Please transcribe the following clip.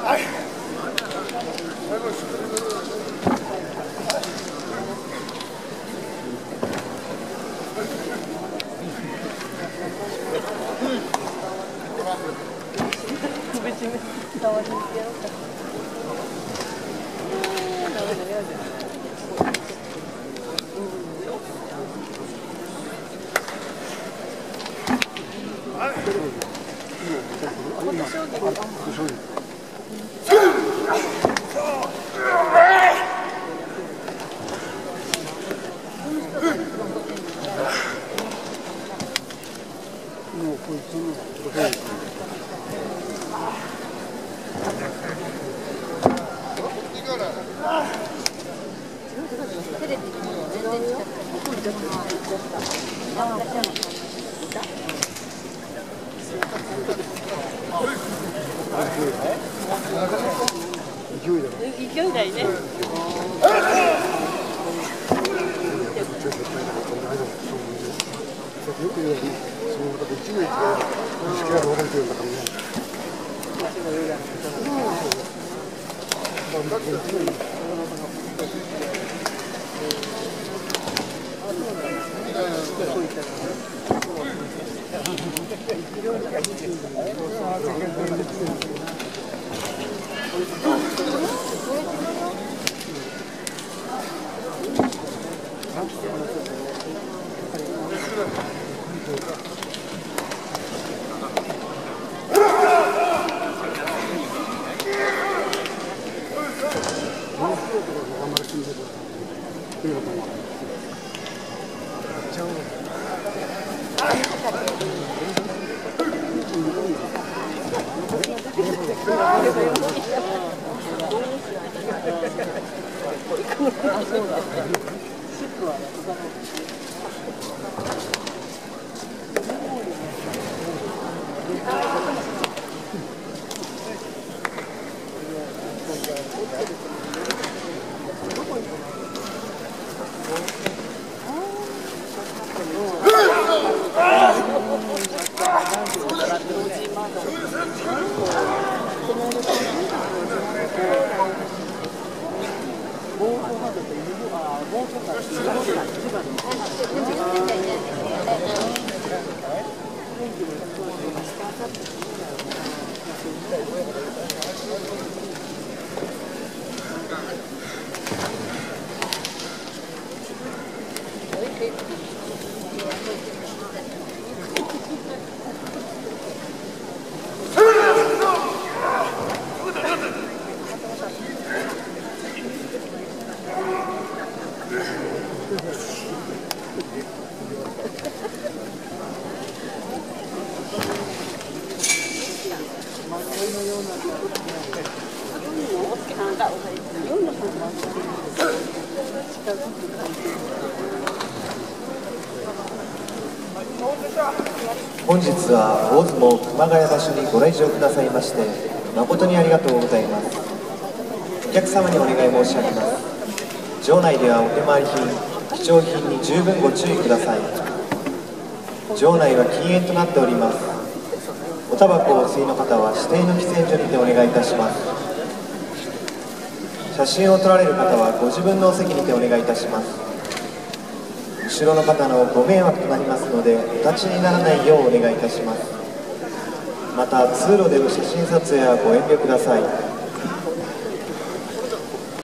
勢いだいね。よく言うように、そのことで1名違う、意識が分かれてるんだからね。 本日は大相撲熊谷場所にご来場くださいまして誠にありがとうございます。お客様にお願い申し上げます。場内ではお手回り品、貴重品に十分ご注意ください。場内は禁煙となっております。おタバコをお吸いの方は指定の喫煙所にてお願いいたします。写真を撮られる方はご自分のお席にてお願いいたします。後ろの方のご迷惑となりますのでお立ちにならないようお願いいたします。また通路での写真撮影はご遠慮ください。